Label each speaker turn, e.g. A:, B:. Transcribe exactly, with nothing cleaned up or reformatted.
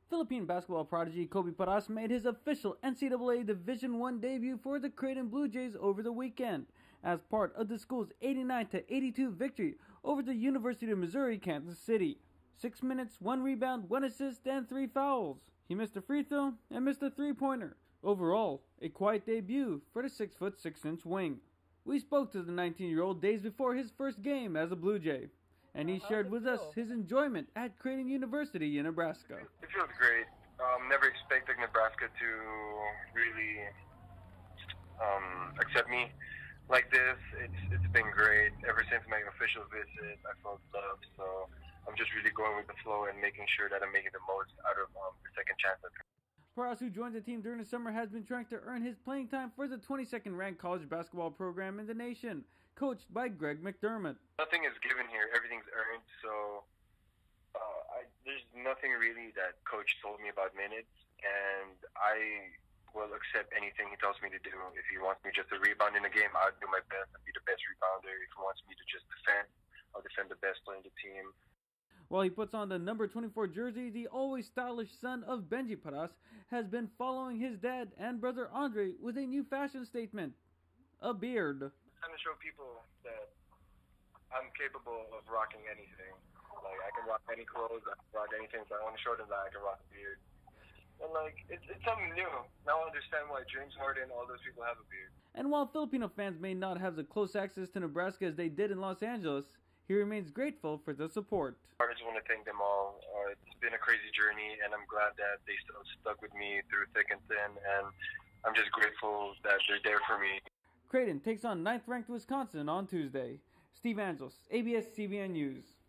A: Philippine basketball prodigy Kobe Paras made his official N C double A Division one debut for the Creighton Blue Jays over the weekend as part of the school's eighty-nine to eighty-two victory over the University of Missouri Kansas City. Six minutes, one rebound, one assist, and three fouls. He missed a free throw and missed a three-pointer. Overall, a quiet debut for the six foot six inch wing. We spoke to the nineteen-year-old days before his first game as a Blue Jay, and he shared with us his enjoyment at Creighton University in Nebraska.
B: It feels great. Um, never expected Nebraska to really um, accept me like this. It's it's been great. Ever since my official visit, I felt loved. So I'm just really going with the flow and making sure that I'm making the most out of um, the second chance.
A: Paras, who joined the team during the summer, has been trying to earn his playing time for the twenty-second ranked college basketball program in the nation, coached by Greg McDermott.
B: Nothing is given here. Everything's earned. So uh, I, there's nothing really that coach told me about minutes, and I will accept anything he tells me to do. If he wants me just to rebound in a game, I'll do my best and be the best rebounder. If he wants me to just defend, I'll defend the best player in the team.
A: While he puts on the number twenty-four jersey, the always stylish son of Benji Paras has been following his dad and brother Andre with a new fashion statement: a beard.
B: I'm trying to show people that I'm capable of rocking anything. Like, I can rock any clothes, I can rock anything, but I want to show them that I can rock a beard. And, like, it's, it's something new. Now I understand why James Harden, all those people have a beard.
A: And while Filipino fans may not have the close access to Nebraska as they did in Los Angeles, he remains grateful for the support.
B: I just want to thank them all. Uh, it's been a crazy journey, and I'm glad that they still stuck with me through thick and thin, and I'm just grateful that they're there for me.
A: Creighton takes on ninth ranked Wisconsin on Tuesday. Steve Angelos, A B S C B N News.